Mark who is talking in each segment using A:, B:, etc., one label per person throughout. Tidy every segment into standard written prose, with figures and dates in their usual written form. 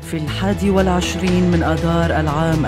A: في 21 من آذار العام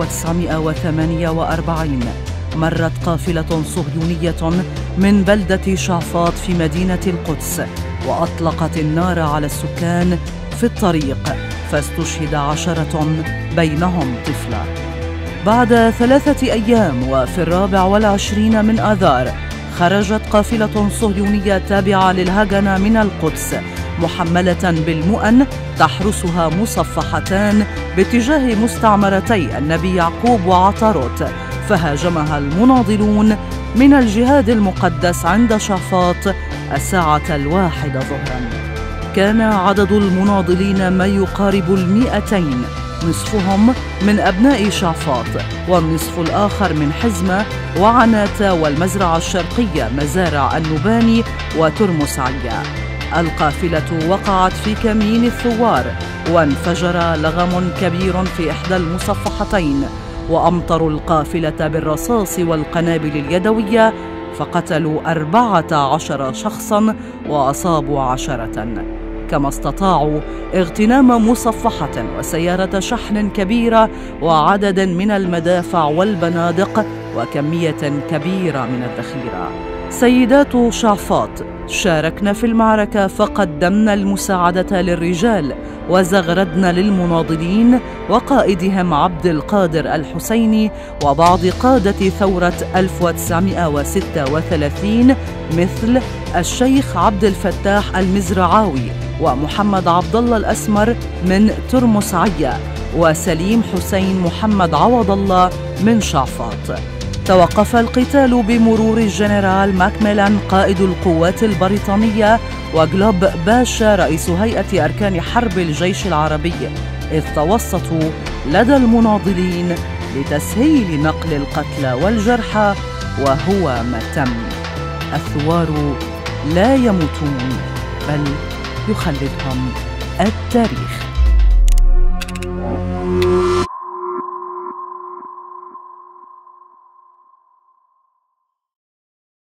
A: 1948 مرت قافلة صهيونية من بلدة شعفاط في مدينة القدس وأطلقت النار على السكان في الطريق، فاستشهد 10 بينهم طفلة. بعد 3 أيام وفي 24 من آذار خرجت قافلة صهيونية تابعة للهجنة من القدس محملة بالمؤن تحرسها مصفحتان باتجاه مستعمرتي النبي يعقوب وعطاروت، فهاجمها المناضلون من الجهاد المقدس عند شعفاط الساعة 1 ظهرا. كان عدد المناضلين ما يقارب 200، نصفهم من أبناء شعفاط والنصف الآخر من حزمة وعناتة والمزرعة الشرقية مزارع النباني وترمس عيا. القافلة وقعت في كمين الثوار وانفجر لغم كبير في إحدى المصفحتين، وأمطروا القافلة بالرصاص والقنابل اليدوية، فقتلوا 14 شخصاً وأصابوا 10، كما استطاعوا اغتنام مصفحة وسيارة شحن كبيرة وعدد من المدافع والبنادق وكمية كبيرة من الذخيرة. سيدات شعفاط شاركنا في المعركة، فقدمنا المساعدة للرجال وزغردنا للمناضلين وقائدهم عبد القادر الحسيني وبعض قادة ثورة 1936 مثل الشيخ عبد الفتاح المزرعاوي ومحمد عبد الله الأسمر من ترمس عيا وسليم حسين محمد عوض الله من شعفاط. توقف القتال بمرور الجنرال ماكميلان قائد القوات البريطانية وغلوب باشا رئيس هيئة أركان حرب الجيش العربي، إذ توسطوا لدى المناضلين لتسهيل نقل القتلى والجرحى، وهو ما تم. الثوار لا يموتون بل يخلدهم التاريخ.